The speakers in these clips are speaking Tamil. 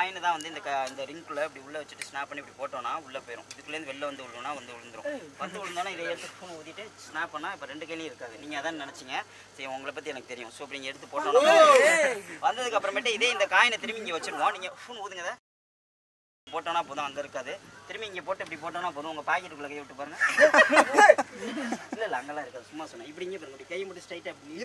காயின் தான் வந்து இந்த ரிங்குள்ளே இப்படி உள்ளே வச்சுட்டு ஸ்னாப் பண்ணி இப்படி போட்டோன்னா உள்ளே போயிடும். இதுக்குள்ளேருந்து வெளில வந்து விழுவுனா வந்து விழுந்துடும். வந்து விழுந்தாலும் இதை எடுத்து ஃபோன் ஊற்றிட்டு ஸ்னாப் பண்ணால் இப்போ 2 கையிலையும் இருக்காது. நீங்கள் அதான் நினச்சிங்க. சரி உங்களை பற்றி எனக்கு தெரியும். ஸோ இப்படி நீங்கள் எடுத்து போட்டோன்னா வந்ததுக்கு அப்புறமேட்டு இதே இந்த காயினை திரும்பி இங்கே வச்சுருவோம். நீங்கள் ஃபோன் ஊதுங்க போட்டோன்னா போதும், அங்கே இருக்காது. திரும்பி இங்கே போட்டு இப்படி போட்டோன்னா போதும். உங்கள் பாக்கெட்டுக்குள்ளே கை விட்டு பாருங்க. இல்லை அங்கெல்லாம் இருக்காது, சும்மா சொன்னேன். இப்படி இங்கே பாருங்க, கை மட்டும் ஸ்ட்ரைட்டாக அப்படி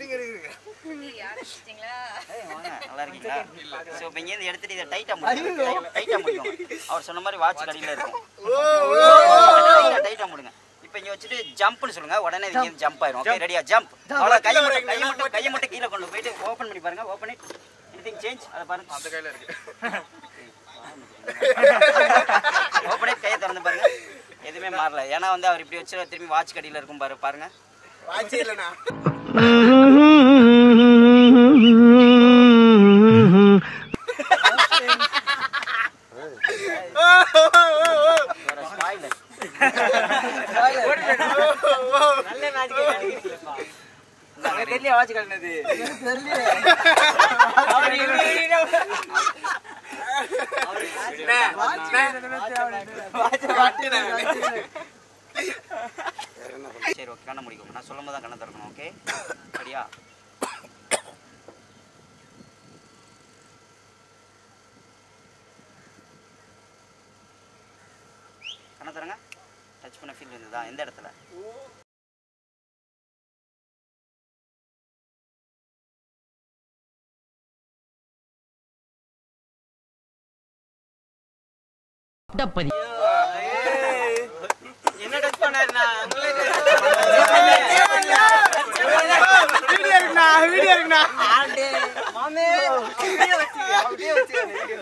வாங்க. நல்லா இருக்கீங்களா? ஸோ இப்போ இங்கேருந்து எடுத்துட்டு இதை டைட்டாக முடியும். அவர் சொன்ன மாதிரி வாட்ச் கடையில் இருக்கும். டைட்டாக முடிங்க. இப்போ இங்கே வச்சுட்டு ஜம்ப்னு சொல்லுங்கள். உடனே இங்கே ஜம்ப் ஆயிரும். ஓகே ரெடியா? ஜம்ப். அவ்வளோ கையை மட்டும் கீழே கொண்டு போயிட்டு ஓப்பன் பண்ணி பாருங்க. Open it. Anything change? அதை பாருங்க. அந்த கையில் இருக்கு. ஓப்பனே கையை திறந்து பாருங்க. எதுவுமே மாறல. ஏன்னா வந்து அவர் இப்படி வச்சு திரும்பி வாட்ச் கடியில் இருக்கும் பாருங்க. வாட்ச் கடினது சரி ஓகே, கண்ணை முடிக்கும். நான் சொல்லும் போது தான் கண்ணை திறக்கணும். ஓகே சரியா? கண்ணை திறங்க. டச் பண்ண ஃபீல் இருந்ததா? எந்த இடத்துல? என்ன டச் பண்ணாருண்ணா? வீடியோ இருக்குண்ணா. மாமே அப்படியே வச்சு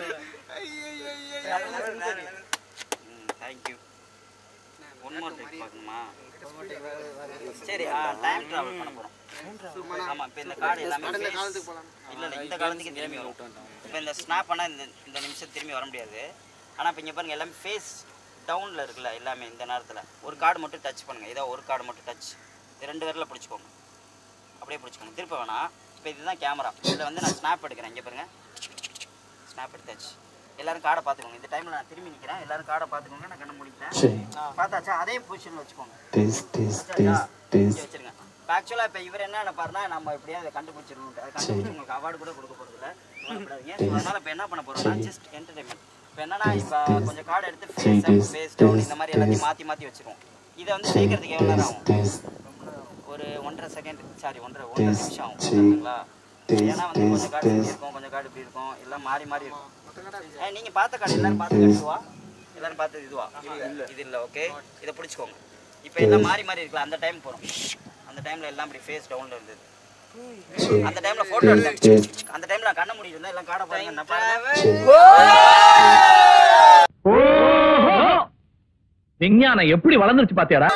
தேங்க்யூ. ஒன் மோர் ட்ரிக் பார்க்கணுமா? சரி டைம் ட்ராவல் பண்ண போகிறோம். ஆமாம். இப்போ இந்த கார்டு எல்லாமே இல்லை இந்த காலத்துக்கு திரும்பி வரும். இப்போ இந்த ஸ்னாப் பண்ணால் இந்த நிமிஷம் திரும்பி வர முடியாது. ஆனால் இப்போ இங்கே பாருங்கள், எல்லாமே ஃபேஸ் டவுனில் இருக்குல்ல எல்லாமே. இந்த நேரத்தில் ஒரு கார்டு மட்டும் டச் பண்ணுங்கள். ஏதோ ஒரு கார்டு மட்டும் டச். இது 2 விரலில் பிடிச்சிக்கோங்க. அப்படியே பிடிச்சிக்கோங்க. திருப்ப வேணாம். இப்போ இதுதான் கேமரா. இதில் வந்து நான் ஸ்னாப் எடுக்கிறேன். இங்கே பாருங்கள், ஸ்னாப் எடுத்தாச்சு. எல்லோரும் கார்டை பார்த்துக்கோங்க. இந்த டைமில் நான் திரும்பி நிற்கிறேன். எல்லோரும் கார்டை பார்த்துக்கோங்க. நான் கண்ணை முடிக்கிறேன். பார்த்தாச்சா? அதே பொசிஷனில் வச்சுக்கோங்க. வச்சுருங்க. இப்போ ஆக்சுவலாக இப்போ இவர் என்ன நினைப்பாருன்னா, நம்ம எப்படியா அதை கண்டுபிடிச்சிடணும். அதை கண்டுபிடிச்சி உங்களுக்கு அவார்டு கூட கொடுக்க போகிறதில்ல. அதனால் இப்போ என்ன பண்ண போகிறோம்னா ஜஸ்ட் என்டர்டைன்மெண்ட். இப்போ என்னன்னா, இப்போ கொஞ்சம் கார்டு எடுத்து ஃபேஸ் டவுன் இந்த மாதிரி எல்லாத்தையும் மாற்றி வச்சுருவோம். இதை வந்து சேர்க்கறதுக்கு எவ்வளோ நேரம் ஆகும்? ஒரு 1.5 செகண்ட், சாரி 1.5 நிமிஷம் ஆகும். சரிங்களா? ஏன்னா வந்து கொஞ்சம் கார்டு இப்படி இருக்கும், கொஞ்சம் கார்டு இப்படி இருக்கும், எல்லாம் மாறி இருக்கும். நீங்கள் பார்த்த கார்டு எல்லாரும் பார்த்து இதுவா? எல்லாரும் பார்த்தது இதுவா? இது இல்லை. ஓகே, இதை பிடிச்சிக்கோங்க. இப்போ எல்லாம் மாறி இருக்கலாம். அந்த டைம் போகிறோம். அந்த டைமில் எல்லாம் இப்படி ஃபேஸ் டவுனில் இருந்தது. அந்த டைம்ல போட்டோ எடுத்தேன். அந்த டைம்ல கண்ண மூடிட்டு இருந்தா எல்லாம் காட பாருங்க. நான் பாருங்க, விஞ்ஞானம் எப்படி வளர்ந்துருச்சு பாத்தியாடா?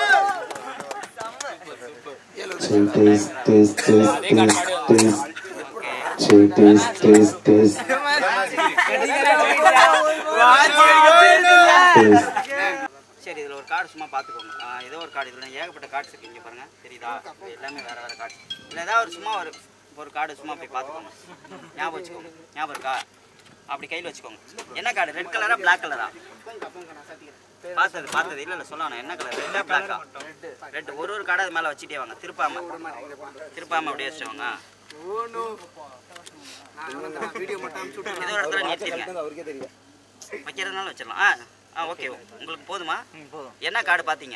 சரி இதில் ஒரு கார்டு சும்மா பார்த்துக்கோங்க. ஏதோ ஒரு கார்டு இதில் ஏகப்பட்ட கார்ட்ஸ் இருக்குது. இங்கே பாருங்கள், தெரியுதா? எல்லாமே வேறு கார்டு. இல்லை ஏதாவது ஒரு சும்மா ஒரு கார்டு சும்மா போய் பார்த்துக்கோங்க. ஞாபகம் வச்சுக்கோங்க. ஞாபகம் இருக்கா? அப்படி கையில் வச்சுக்கோங்க. என்ன கார்டு? ரெட் கலரா பிளாக் கலரா? பார்த்தது இல்லை சொல்லணும். என்ன கலர்? ரெட்டா பிளாக்கா? ரெட். ஒரு கார்டு அது மேலே வச்சுட்டே வாங்க. திருப்பாமல் அப்படியே வச்சுக்கோங்க. ஏதோ ஒரு இடத்துல நிறுத்திடுங்க. வைக்கிறதுனால வச்சிடலாம். ஓகே, உங்களுக்கு போதுமா? என்ன கார்டு பார்த்தீங்க?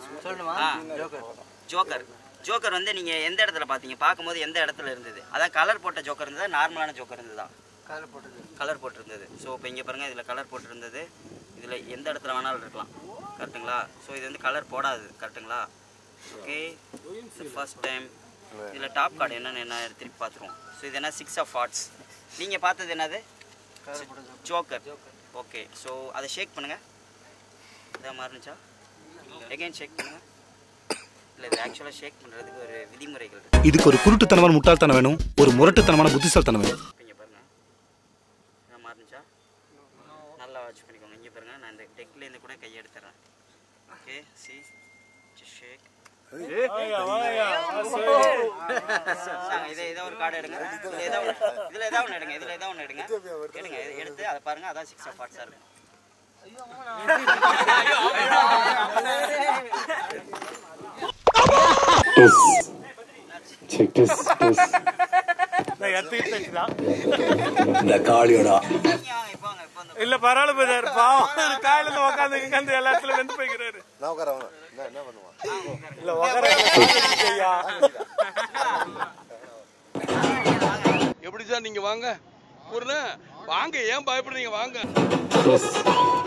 ஜோக்கர் வந்து நீங்கள் எந்த இடத்துல பார்த்தீங்க? பார்க்கும்போது எந்த இடத்துல இருந்தது? அதான் கலர் போட்ட ஜோக்கர் இருந்ததா, நார்மலான ஜோக்கர் இருந்ததா? கலர் போட்டிருந்தது. ஸோ இப்போ இங்கே பாருங்கள், இதில் கலர் போட்டிருந்தது. இதில் எந்த இடத்துல வேணாலும் இருக்கலாம். கரெக்டுங்களா? ஸோ இது வந்து கலர் போடாது. கரெக்டுங்களா? Okay, first time. இதில் டாப் கார்டு என்ன திருப்பி பார்த்துருவோம். ஸோ இது என்ன 6 ஆஃப் ஹார்ட்ஸ். நீங்கள் பார்த்தது என்னது? ஜோக்கர். ஓகே, ஸோ அதை ஷேக் பண்ணுங்கள். இதாக மாறுனுச்சா? எகைன் ஷேக் பண்ணுங்கள். இல்லை, இது ஆக்சுவலாக ஷேக் பண்ணுறதுக்கு ஒரு விதிமுறைகள் இருக்குது. இதுக்கு ஒரு குருட்டுத்தனமான முட்டாள்தனம் வேணும், ஒரு முரட்டுத்தனமான புத்திசாலித்தனம் வேணும். இங்கே பாருங்கள், இதாக மாறுனுச்சா? நல்லா வாட்ச் பண்ணிக்கோங்க. இங்கே பாருங்கள், நான் இந்த டெக்லேருந்து கூட கையை எடுத்துறேன். Okay, see shake. இதை ஒரு கார்டு எடுங்க. இதுல ஏதாவது ஒன்று எடுங்க. எடுங்க. எடுத்து அதை பாருங்க. அதான் 6 of hearts இருக்கு. இந்த காளியோடா இல்ல பரவாயில்ல பாவம் காயில உட்காந்து எல்லா இடத்துல வெந்து போய்க்கிறாரு. இல்ல எப்படி சார் நீங்க வாங்க வாங்க, ஏன் பயப்படுறீங்க? வாங்க.